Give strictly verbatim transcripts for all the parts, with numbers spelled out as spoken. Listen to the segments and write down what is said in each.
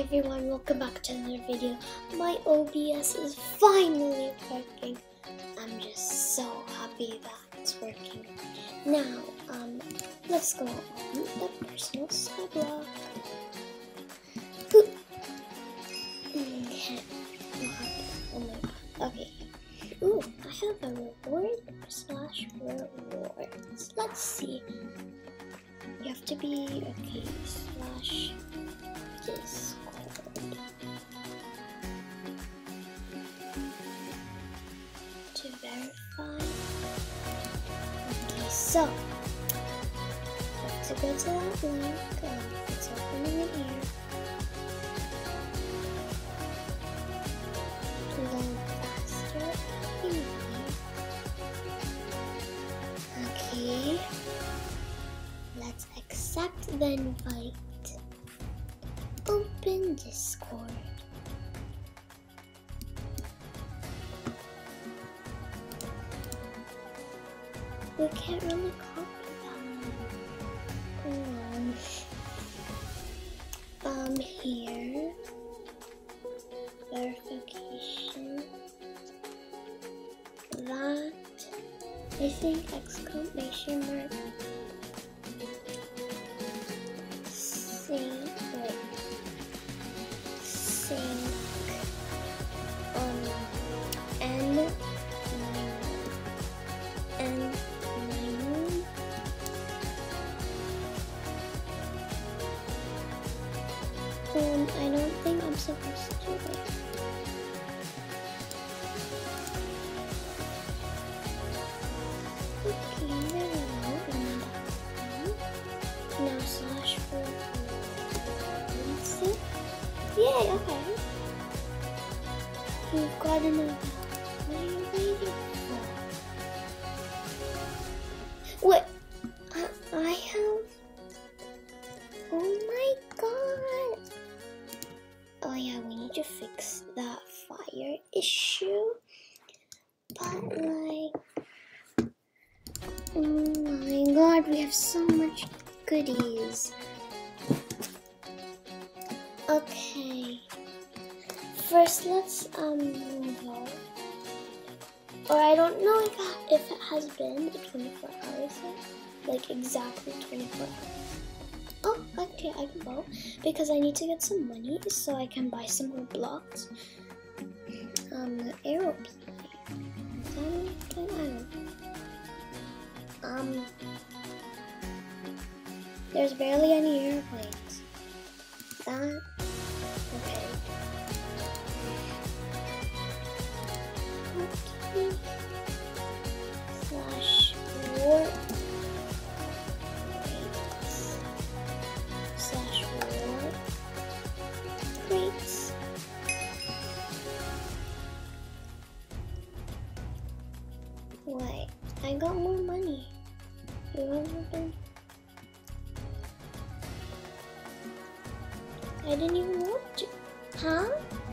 everyone, welcome back to another video. My O B S is finally working. I'm just so happy that it's working. Now, um, let's go on the personal Skyblock. Okay. Oh my god. Okay. Ooh, I have a reward slash rewards. Let's see. You have to be okay slash Discord to verify. Okay, so let's go to that link. Um, it's opening in here. Load faster. Okay. Let's accept the invite. Open Discord. We can't really copy that one. Um, here. Verification. That. I think exclamation mark. Sync. Wait. Sync. Um. N. N. Um, I don't think I'm supposed to do it. Okay, there we go. And now slash for see? Yay, okay. You've got to know that. What are you waiting for? Wait, I, I have. Oh my god. Oh yeah, we need to fix that fire issue. But like, oh my god, we have so much goodies. Okay. First, let's um vote. Or I don't know if if it has been twenty-four hours yet. Like exactly twenty-four hours. Oh, okay, I can vote because I need to get some money so I can buy some more blocks. Um, the aeroplane. Is that anything? I don't know. Um, there's barely any airplanes. That, okay. Okay. Slash war. Wait, I got more money. You haven't been. I didn't even want to. Huh?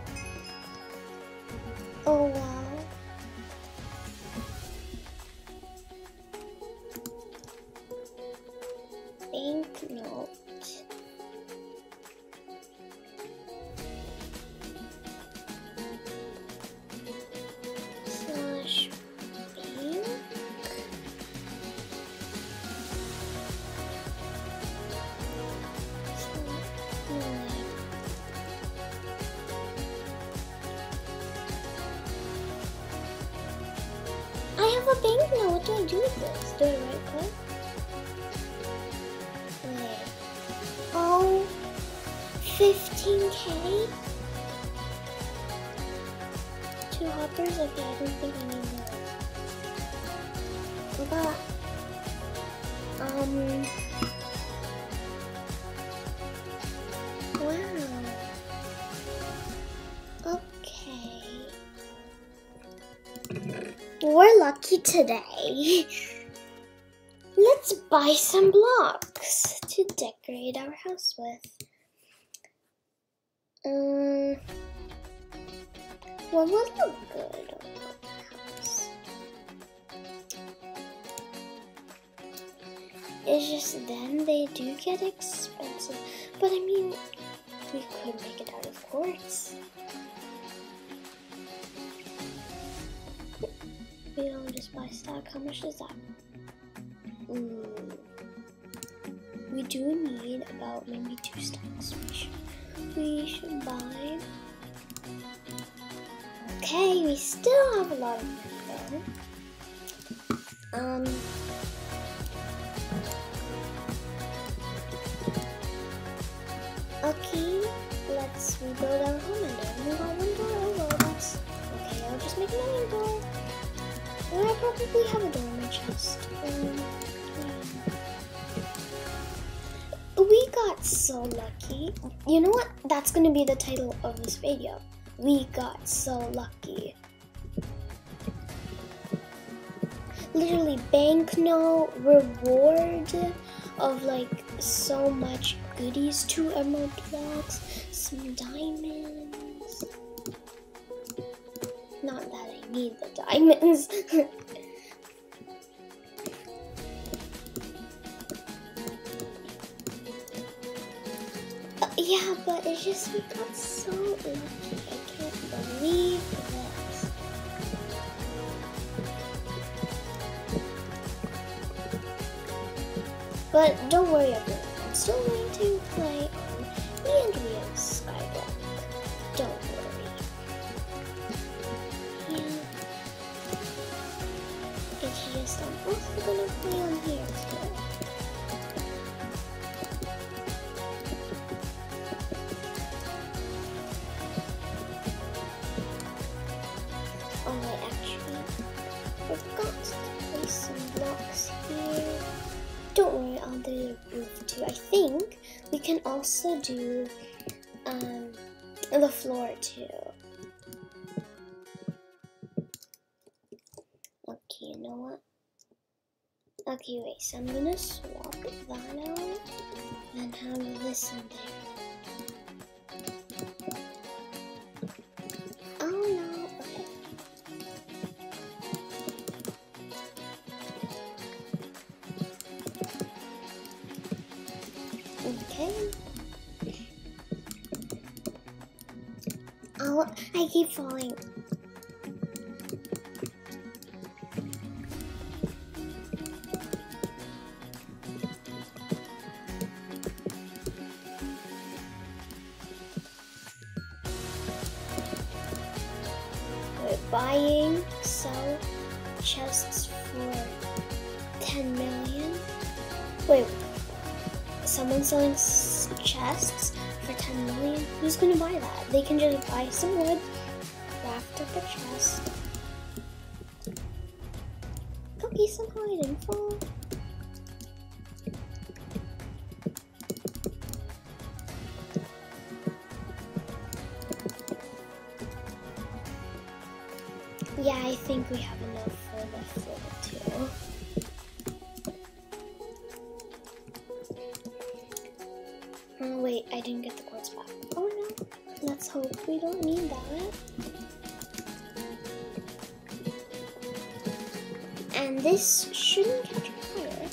Oh wow. Banknote. Slash. I have a banknote. What do I do with this? Do I right click? Wait. Oh, fifteen K? Two hoppers? Okay, I don't think I need those. But, um, wow. Okay. We're lucky today. Let's buy some blocks to decorate our house with. Um, what would look good on our house? It's just then they do get expensive. But I mean, we could make it out of course. We don't just buy stock. How much is that? Mm. We do need about maybe two stacks. We should, we should buy. Okay, we still have a lot of money though. Um. Okay, let's rebuild our home and then we got one door. Oh well, that's okay. I'll just make another door. Or I probably have a door in my chest. Um, yeah. We got so lucky. You know what? That's gonna be the title of this video. We got so lucky. Literally, banknote reward of like so much goodies, two emerald blocks, some diamonds. Not that I need the diamonds. uh, yeah, but it's just we got so lucky. I can't believe this. But don't worry, everyone. I'm still going to play on me and Leo's Skyblock. Don't worry. Yeah. It's just I'm also gonna play on here too. Oh, I actually forgot to place some blocks here. Don't worry, I'll do the roof too. I think we can also do um, the floor too. Okay, you know what? Okay, wait, so I'm gonna swap that out and have this in there. Oh no, okay. Okay. Oh, I keep falling. We're buying sell chests for ten million. Wait. Someone's selling chests for ten million. Who's gonna buy that? They can just buy some wood, craft up a chest. Cookie, somehow I didn't fall. Yeah, I think we have enough for the floor too. Oh wait, I didn't get the quartz back. Oh no, let's hope we don't need that. And this shouldn't catch fire.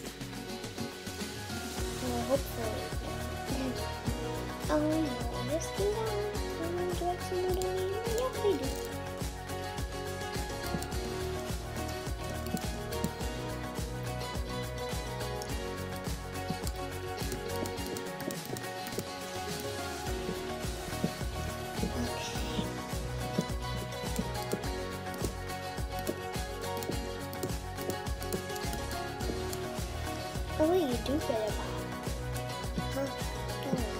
Well, hopefully. Oh no, this thing down. Oh, do I have some wood on me? Yep, I do. Oh wait, you do get it back. Huh? Don't worry.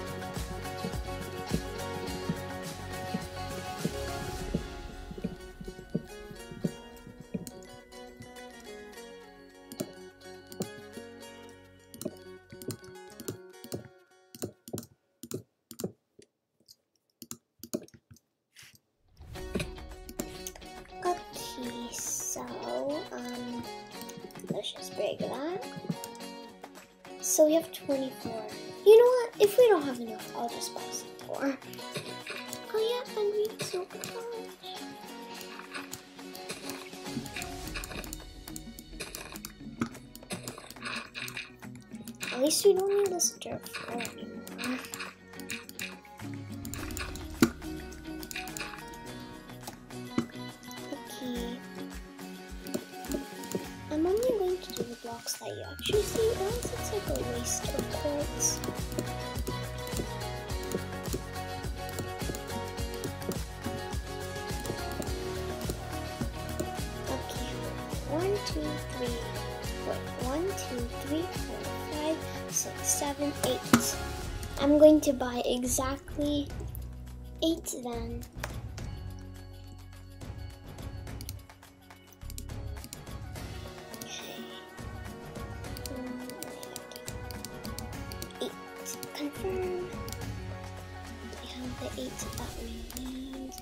Okay, so um, let's just break that. So we have twenty-four. You know what? If we don't have enough, I'll just buy some more. Oh yeah, and we have silver pouch. At least we don't need this dirt floor anymore. three, four, five, six, seven, eight. I'm going to buy exactly eight then. Okay. Um, eight. Confirm. We have the eight that we need.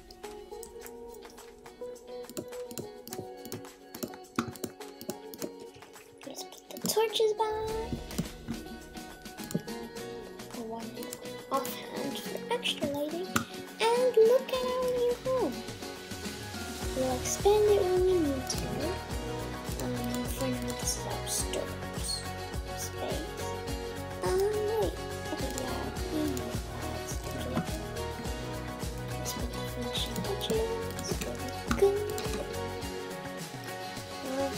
Let's put the torches back. One offhand for extra lighting. And look at our new home. We'll expand it when we need to. Um, for now, this is our stores space. Um, wait. Okay, yeah, we need that. Okay. Let's put the finishing touches. Very good. Well,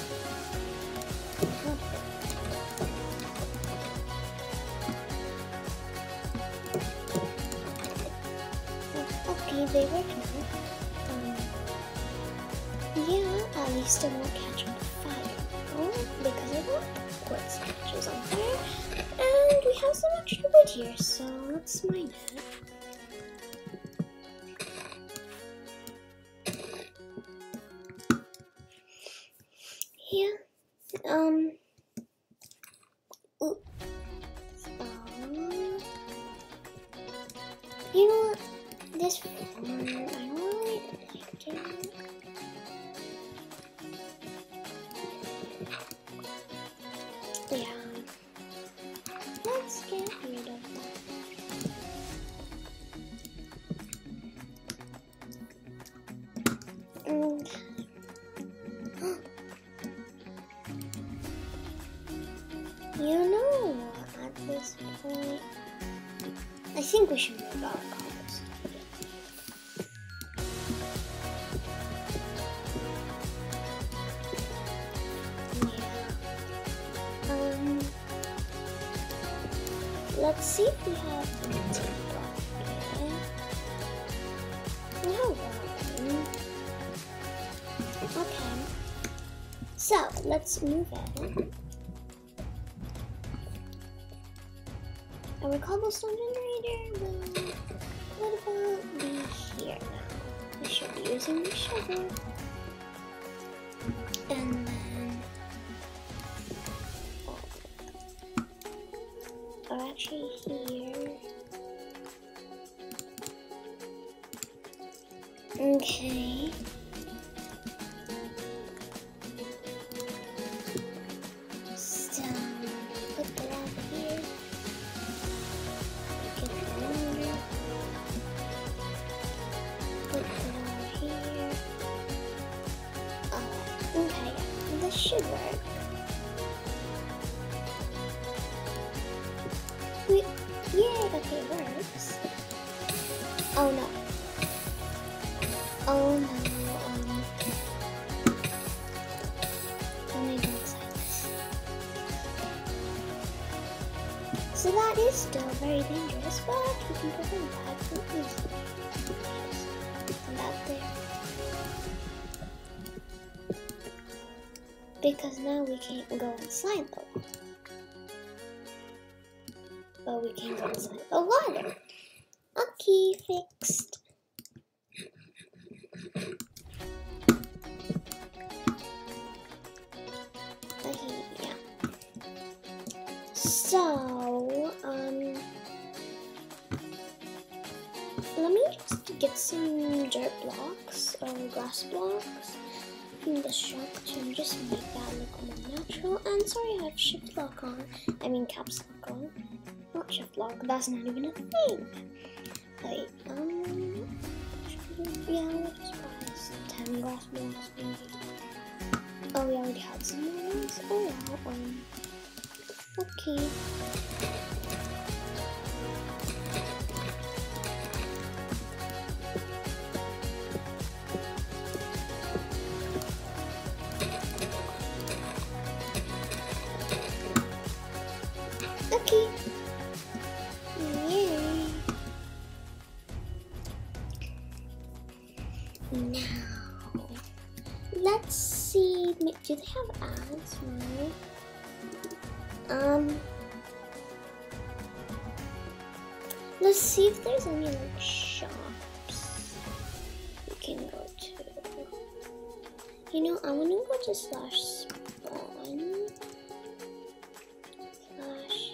okay, they work now. Um, yeah, at least it won't catch on fire. Oh, because I want quartz catches on fire. And we have some extra wood here, so let's mine it. Yeah. Um. Ooh. Um. You know what? This one, I don't really like it. Yeah. Let's get rid of that. And you know what, at this point, I think we should move our cobblestone. Yeah. Um. Let's see if we have anything broken. We have one. Okay. So let's move it. Our cobblestone generator will, what about be here now? We should be using the shovel. And then, oh, or actually here. Okay. So, put the lava here. Get the water. Put it over here. Oh, okay, this should work. Wait, yeah, okay, it works. Oh no. Oh no, um, only go inside this. So that is still very dangerous, but we can prevent that from easily. Just put that there. Because now we can't go inside the wall. But we can go inside the water. Okay, fixed. Okay, yeah. So, um, let me just get some dirt blocks or grass blocks from the shop to just make that look more natural. And sorry, I have shift lock on. I mean caps lock on. Not shift lock. That's not even a thing. Wait, um, yeah, we'll just buy ten grass blocks maybe. Oh, we already had some of those. Oh, yeah, um, okay. Okay. Yay. Now, let's see. Do they have ads? No. Um, let's see if there's any like shops we can go to. You know, I want to go to slash spawn. Slash.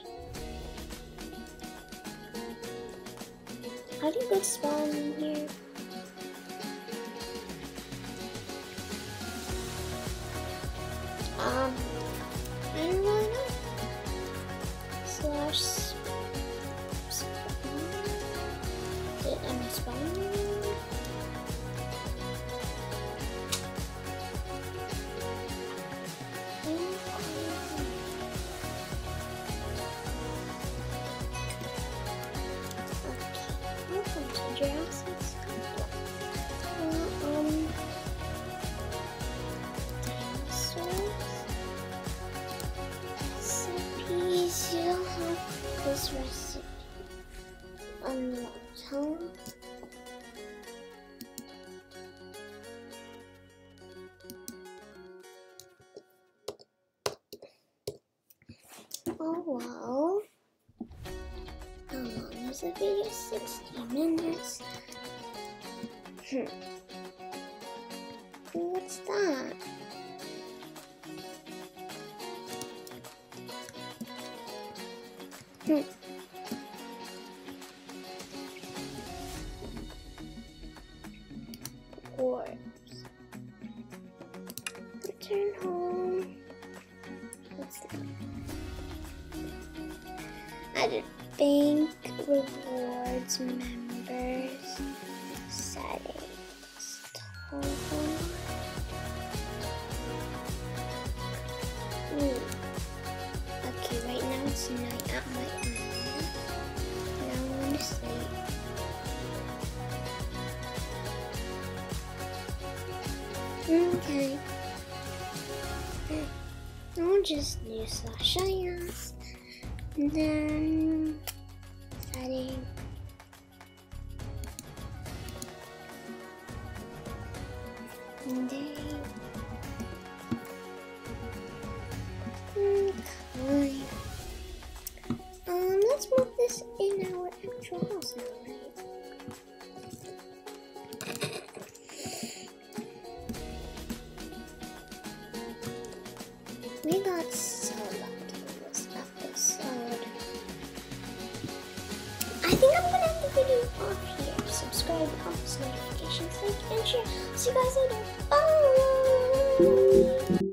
How do you go to spawn in here? Um, I don't really know. Slash spawn. Did I spawn? This recipe unlocked, huh? Oh well. How long is the video? sixty minutes. Hmm. What's that? Hmm. Orbs. Return home. What's that? Added bank rewards members settings. Total. Ooh. Okay, right now it's night at my island. Now I'm gonna sleep. Okay. I'll just do slash ions. And then setting. And then okay. Um, let's move this in our actual house now, right? We got so lucky in this episode. I think I'm gonna end the video off here. Subscribe, comment, notifications, like, and share. See you guys later. Bye!